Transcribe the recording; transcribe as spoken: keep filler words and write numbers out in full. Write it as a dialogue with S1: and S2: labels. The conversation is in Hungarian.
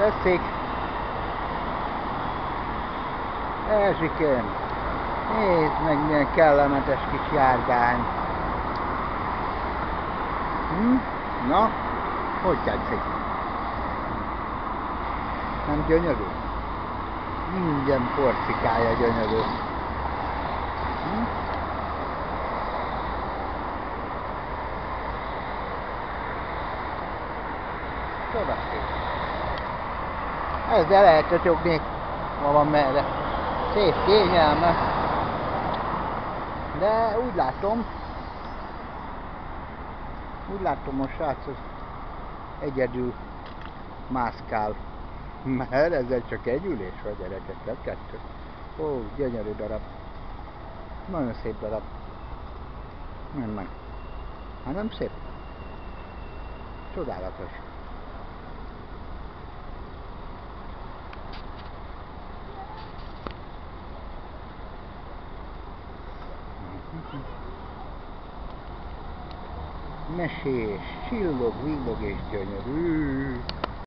S1: Tessék! Erzsikém! Nézd meg, milyen kellemetes kis járgány! Hm? Na? Hogy tetszik? Nem gyönyörű? Minden porcikája gyönyörű. Hm? Csodaszép. Ezzel lehet csocsogni, ma van merre. Szép, kényelmes. De úgy látom, úgy látom, a srác az egyedül mászkál. Mert ezzel csak egy ülés vagy, gyerekek, vagy kettő. Ó, gyönyörű darab. Nagyon szép darab. Nem meg. Hát nem szép? Csodálatos. Mesés, csillog, villog és gyönyörű.